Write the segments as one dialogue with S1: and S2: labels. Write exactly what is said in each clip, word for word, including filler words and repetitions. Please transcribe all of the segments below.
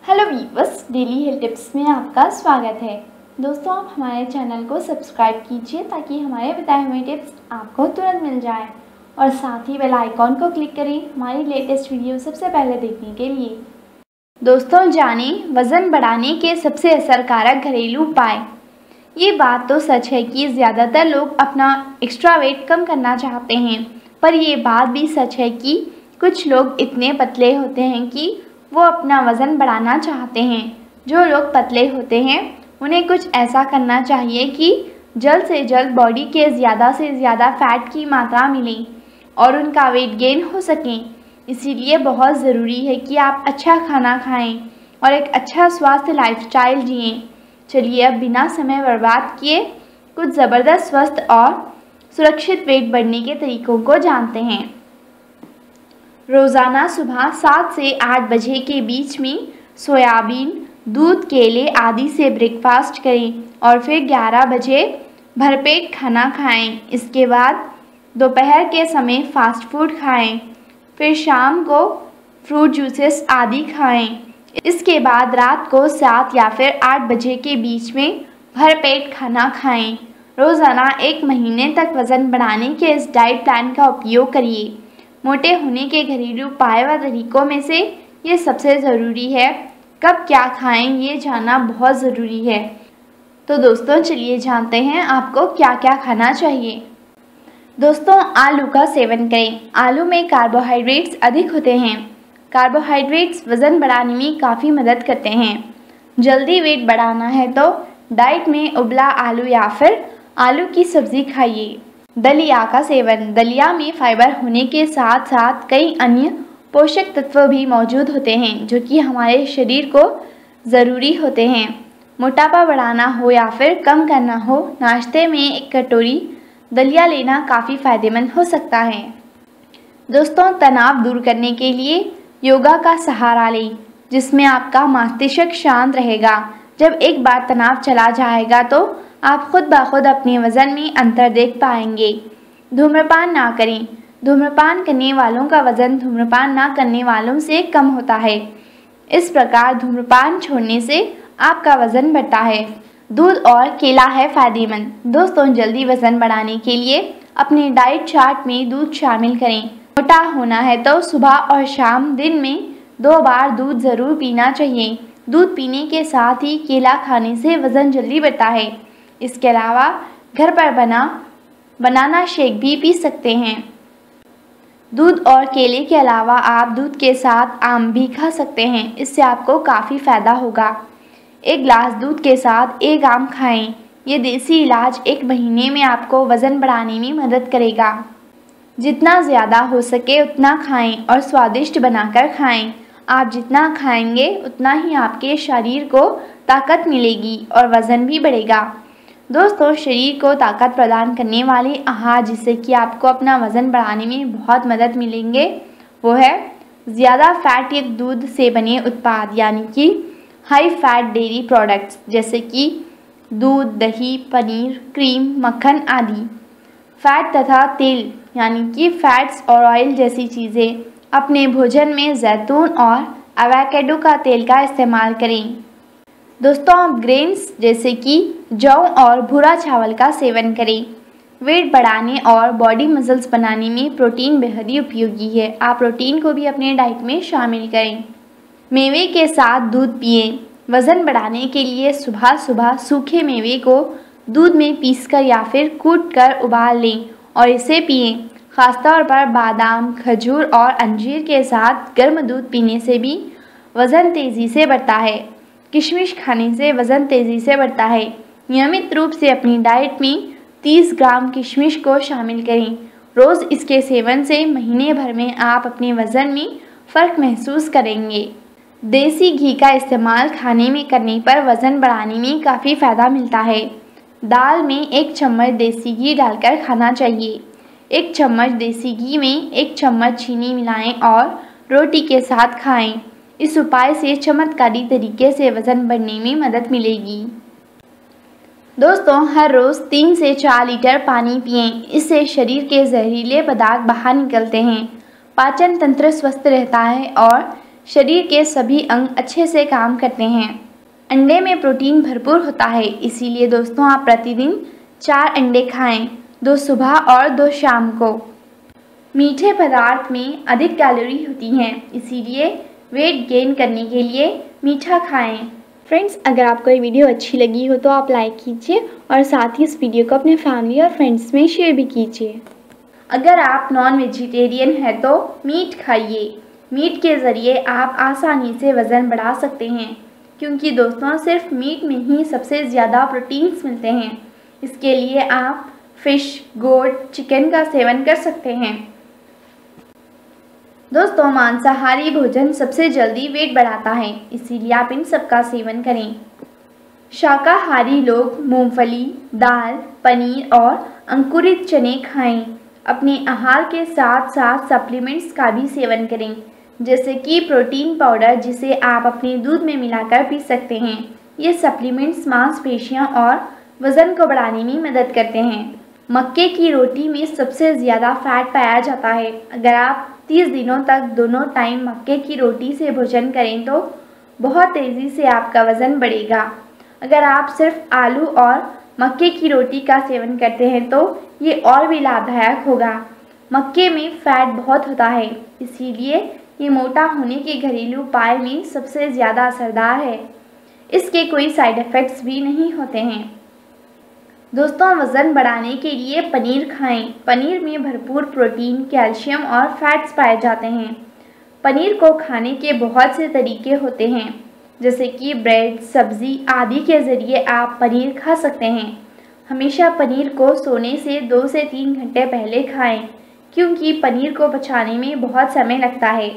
S1: Hello viewers, daily health tips में आपका स्वागत है। दोस्तों, आप हमारे चैनल को सब्सक्राइब कीजिए ताकि हमारे बताए हुए टिप्स आपको तुरंत मिल जाए और साथ ही बेल आइकॉन को क्लिक करें हमारी लेटेस्ट वीडियो सबसे पहले देखने के लिए। दोस्तों, जानें वज़न बढ़ाने के सबसे असरकारक घरेलू उपाय। ये बात तो सच है कि ज़्यादातर लोग अपना एक्स्ट्रा वेट कम करना चाहते हैं, पर ये बात भी सच है कि कुछ लोग इतने पतले होते हैं कि वो अपना वज़न बढ़ाना चाहते हैं। जो लोग पतले होते हैं उन्हें कुछ ऐसा करना चाहिए कि जल्द से जल्द बॉडी के ज़्यादा से ज़्यादा फैट की मात्रा मिले और उनका वेट गेन हो सके। इसीलिए बहुत ज़रूरी है कि आप अच्छा खाना खाएं और एक अच्छा स्वास्थ्य लाइफस्टाइल जिएं। चलिए अब बिना समय बर्बाद किए कुछ ज़बरदस्त स्वस्थ और सुरक्षित वेट बढ़ने के तरीकों को जानते हैं। रोज़ाना सुबह सात से आठ बजे के बीच में सोयाबीन, दूध, केले आदि से ब्रेकफास्ट करें और फिर ग्यारह बजे भरपेट खाना खाएं। इसके बाद दोपहर के समय फास्ट फूड खाएं, फिर शाम को फ्रूट जूसेस आदि खाएं। इसके बाद रात को सात या फिर आठ बजे के बीच में भरपेट खाना खाएं। रोज़ाना एक महीने तक वज़न बढ़ाने के इस डाइट प्लान का उपयोग करिए। मोटे होने के घरेलू उपाय व तरीकों में से ये सबसे ज़रूरी है। कब क्या खाएं ये जानना बहुत ज़रूरी है। तो दोस्तों, चलिए जानते हैं आपको क्या क्या खाना चाहिए। दोस्तों, आलू का सेवन करें। आलू में कार्बोहाइड्रेट्स अधिक होते हैं। कार्बोहाइड्रेट्स वज़न बढ़ाने में काफ़ी मदद करते हैं। जल्दी वेट बढ़ाना है तो डाइट में उबला आलू या फिर आलू की सब्ज़ी खाइए। दलिया का सेवन। दलिया में फाइबर होने के साथ साथ कई अन्य पोषक तत्व भी मौजूद होते हैं जो कि हमारे शरीर को ज़रूरी होते हैं। मोटापा बढ़ाना हो या फिर कम करना हो, नाश्ते में एक कटोरी दलिया लेना काफ़ी फ़ायदेमंद हो सकता है। दोस्तों, तनाव दूर करने के लिए योगा का सहारा लें, जिसमें आपका मस्तिष्क शांत रहेगा। जब एक बार तनाव चला जाएगा तो आप खुद ब खुद अपने वज़न में अंतर देख पाएंगे। धूम्रपान ना करें। धूम्रपान करने वालों का वज़न धूम्रपान ना करने वालों से कम होता है। इस प्रकार धूम्रपान छोड़ने से आपका वज़न बढ़ता है। दूध और केला है फ़ायदेमंद। दोस्तों, जल्दी वज़न बढ़ाने के लिए अपने डाइट चार्ट में दूध शामिल करें। मोटा होना है तो सुबह और शाम दिन में दो बार दूध ज़रूर पीना चाहिए। दूध पीने के साथ ही केला खाने से वज़न जल्दी बढ़ता है। इसके अलावा घर पर बना बनाना शेक भी पी सकते हैं। दूध और केले के अलावा आप दूध के साथ आम भी खा सकते हैं। इससे आपको काफ़ी फ़ायदा होगा। एक गिलास दूध के साथ एक आम खाएं। ये देसी इलाज एक महीने में आपको वज़न बढ़ाने में मदद करेगा। जितना ज़्यादा हो सके उतना खाएं और स्वादिष्ट बनाकर खाएं। आप जितना खाएंगे उतना ही आपके शरीर को ताकत मिलेगी और वज़न भी बढ़ेगा। दोस्तों, शरीर को ताकत प्रदान करने वाले आहार जिससे कि आपको अपना वज़न बढ़ाने में बहुत मदद मिलेंगे वो है ज़्यादा फैट युक्त दूध से बने उत्पाद, यानी कि हाई फैट डेयरी प्रोडक्ट्स जैसे कि दूध, दही, पनीर, क्रीम, मक्खन आदि। फैट तथा तेल यानी कि फैट्स और ऑयल जैसी चीज़ें। अपने भोजन में जैतून और एवोकाडो का तेल का इस्तेमाल करें। दोस्तों, आप ग्रेन्स जैसे कि जौ और भूरा चावल का सेवन करें। वेट बढ़ाने और बॉडी मसल्स बनाने में प्रोटीन बेहद ही उपयोगी है। आप प्रोटीन को भी अपने डाइट में शामिल करें। मेवे के साथ दूध पिएं। वज़न बढ़ाने के लिए सुबह सुबह सूखे मेवे को दूध में पीसकर या फिर कूटकर उबाल लें और इसे पिएं। ख़ासतौर पर बादाम, खजूर और अंजीर के साथ गर्म दूध पीने से भी वज़न तेज़ी से बढ़ता है। किशमिश खाने से वज़न तेज़ी से बढ़ता है। नियमित रूप से अपनी डाइट में तीस ग्राम किशमिश को शामिल करें। रोज़ इसके सेवन से महीने भर में आप अपने वज़न में फ़र्क महसूस करेंगे। देसी घी का इस्तेमाल खाने में करने पर वज़न बढ़ाने में काफ़ी फ़ायदा मिलता है। दाल में एक चम्मच देसी घी डालकर खाना चाहिए। एक चम्मच देसी घी में एक चम्मच चीनी मिलाएं और रोटी के साथ खाएं। इस उपाय से चमत्कारी तरीके से वज़न बढ़ने में मदद मिलेगी। दोस्तों, हर रोज़ तीन से चार लीटर पानी पिएं। इससे शरीर के जहरीले पदार्थ बाहर निकलते हैं, पाचन तंत्र स्वस्थ रहता है और शरीर के सभी अंग अच्छे से काम करते हैं। अंडे में प्रोटीन भरपूर होता है, इसीलिए दोस्तों आप प्रतिदिन चार अंडे खाएं, दो सुबह और दो शाम को। मीठे पदार्थ में अधिक कैलोरी होती हैं, इसीलिए वेट गेन करने के लिए मीठा खाएं। फ्रेंड्स, अगर आपको ये वीडियो अच्छी लगी हो तो आप लाइक कीजिए और साथ ही इस वीडियो को अपने फैमिली और फ्रेंड्स में शेयर भी कीजिए। अगर आप नॉन वेजिटेरियन हैं तो मीट खाइए। मीट के ज़रिए आप आसानी से वज़न बढ़ा सकते हैं, क्योंकि दोस्तों सिर्फ मीट में ही सबसे ज़्यादा प्रोटीन्स मिलते हैं। इसके लिए आप फ़िश, गोट, चिकन का सेवन कर सकते हैं। दोस्तों मांसाहारी भोजन सबसे जल्दी वेट बढ़ाता है, इसीलिए आप इन सब का सेवन करें। शाकाहारी लोग मूंगफली, दाल, पनीर और अंकुरित चने खाएं। अपने आहार के साथ साथ सप्लीमेंट्स का भी सेवन करें, जैसे कि प्रोटीन पाउडर, जिसे आप अपने दूध में मिलाकर पी सकते हैं। ये सप्लीमेंट्स मांसपेशियां और वज़न को बढ़ाने में मदद करते हैं। मक्के की रोटी में सबसे ज़्यादा फैट पाया जाता है। अगर आप तीस दिनों तक दोनों टाइम मक्के की रोटी से भोजन करें तो बहुत तेज़ी से आपका वज़न बढ़ेगा। अगर आप सिर्फ आलू और मक्के की रोटी का सेवन करते हैं तो ये और भी लाभदायक होगा। मक्के में फैट बहुत होता है, इसीलिए ये मोटा होने के घरेलू उपाय में सबसे ज़्यादा असरदार है। इसके कोई साइड इफ़ेक्ट्स भी नहीं होते हैं। दोस्तों वज़न बढ़ाने के लिए पनीर खाएं। पनीर में भरपूर प्रोटीन, कैल्शियम और फैट्स पाए जाते हैं। पनीर को खाने के बहुत से तरीके होते हैं, जैसे कि ब्रेड, सब्ज़ी आदि के ज़रिए आप पनीर खा सकते हैं। हमेशा पनीर को सोने से दो से तीन घंटे पहले खाएं, क्योंकि पनीर को पचाने में बहुत समय लगता है।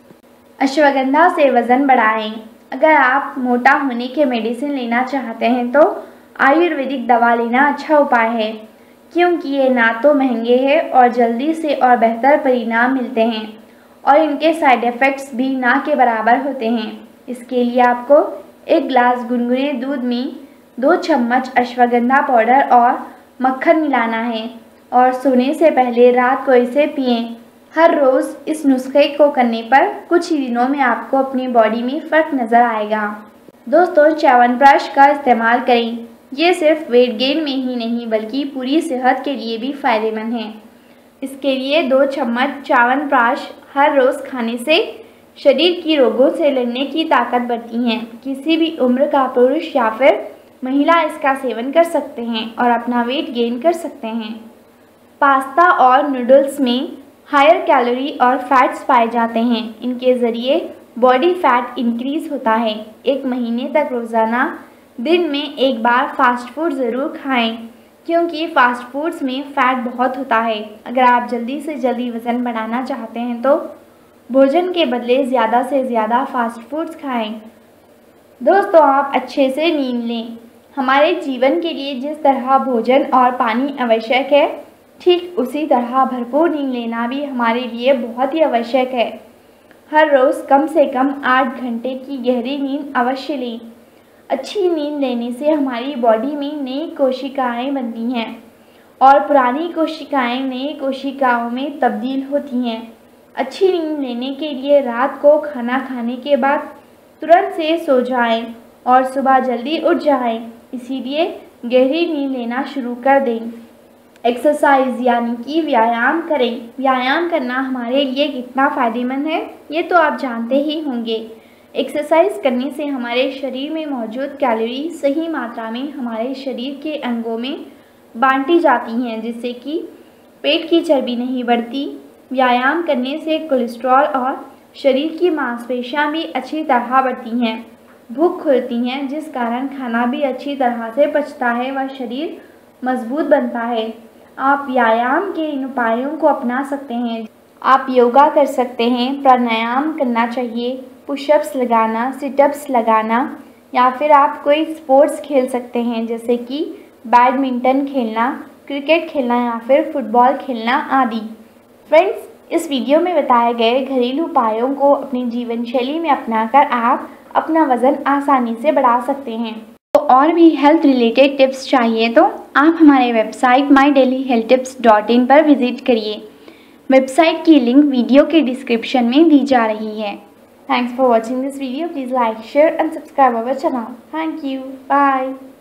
S1: अश्वगंधा से वज़न बढ़ाएं। अगर आप मोटा होने के मेडिसिन लेना चाहते हैं तो आयुर्वेदिक दवा लेना अच्छा उपाय है, क्योंकि ये ना तो महंगे हैं और जल्दी से और बेहतर परिणाम मिलते हैं, और इनके साइड इफ़ेक्ट्स भी ना के बराबर होते हैं। इसके लिए आपको एक गिलास गुनगुने दूध में दो चम्मच अश्वगंधा पाउडर और मक्खन मिलाना है और सोने से पहले रात को इसे पिएं। हर रोज़ इस नुस्खे को करने पर कुछ ही दिनों में आपको अपनी बॉडी में फ़र्क नज़र आएगा। दोस्तों च्यवनप्राश का इस्तेमाल करें। ये सिर्फ वेट गेन में ही नहीं बल्कि पूरी सेहत के लिए भी फ़ायदेमंद है। इसके लिए दो चम्मच च्यवनप्राश हर रोज़ खाने से शरीर की रोगों से लड़ने की ताकत बढ़ती है। किसी भी उम्र का पुरुष या फिर महिला इसका सेवन कर सकते हैं और अपना वेट गेन कर सकते हैं। पास्ता और नूडल्स में हायर कैलोरी और फैट्स पाए जाते हैं। इनके ज़रिए बॉडी फैट इंक्रीज़ होता है। एक महीने तक रोज़ाना दिन में एक बार फास्ट फूड ज़रूर खाएं, क्योंकि फास्ट फूड्स में फ़ैट बहुत होता है। अगर आप जल्दी से जल्दी वज़न बढ़ाना चाहते हैं तो भोजन के बदले ज़्यादा से ज़्यादा फास्ट फूड्स खाएं। दोस्तों आप अच्छे से नींद लें। हमारे जीवन के लिए जिस तरह भोजन और पानी आवश्यक है, ठीक उसी तरह भरपूर नींद लेना भी हमारे लिए बहुत ही आवश्यक है। हर रोज़ कम से कम आठ घंटे की गहरी नींद अवश्य लें। अच्छी नींद लेने से हमारी बॉडी में नई कोशिकाएं बनती हैं और पुरानी कोशिकाएं नई कोशिकाओं में तब्दील होती हैं। अच्छी नींद लेने के लिए रात को खाना खाने के बाद तुरंत से सो जाएं और सुबह जल्दी उठ जाएं। इसीलिए गहरी नींद लेना शुरू कर दें। एक्सरसाइज यानी कि व्यायाम करें। व्यायाम करना हमारे लिए कितना फ़ायदेमंद है ये तो आप जानते ही होंगे। एक्सरसाइज करने से हमारे शरीर में मौजूद कैलोरी सही मात्रा में हमारे शरीर के अंगों में बांटी जाती हैं, जिससे कि पेट की चर्बी नहीं बढ़ती। व्यायाम करने से कोलेस्ट्रॉल और शरीर की मांसपेशियां भी अच्छी तरह बढ़ती हैं, भूख खुलती हैं, जिस कारण खाना भी अच्छी तरह से पचता है व शरीर मजबूत बनता है। आप व्यायाम के इन उपायों को अपना सकते हैं। आप योगा कर सकते हैं, प्राणायाम करना चाहिए, पुशअप्स लगाना, सिटअप्स लगाना, या फिर आप कोई स्पोर्ट्स खेल सकते हैं, जैसे कि बैडमिंटन खेलना, क्रिकेट खेलना या फिर फुटबॉल खेलना आदि। फ्रेंड्स, इस वीडियो में बताए गए घरेलू उपायों को अपनी जीवन शैली में अपनाकर आप अपना वज़न आसानी से बढ़ा सकते हैं। तो और भी हेल्थ रिलेटेड टिप्स चाहिए तो आप हमारे website my daily health tips dot in पर विज़िट करिए। वेबसाइट की लिंक वीडियो के डिस्क्रिप्शन में दी जा रही है। Thanks for watching this video. Please like, share and subscribe our channel. Thank you. Bye.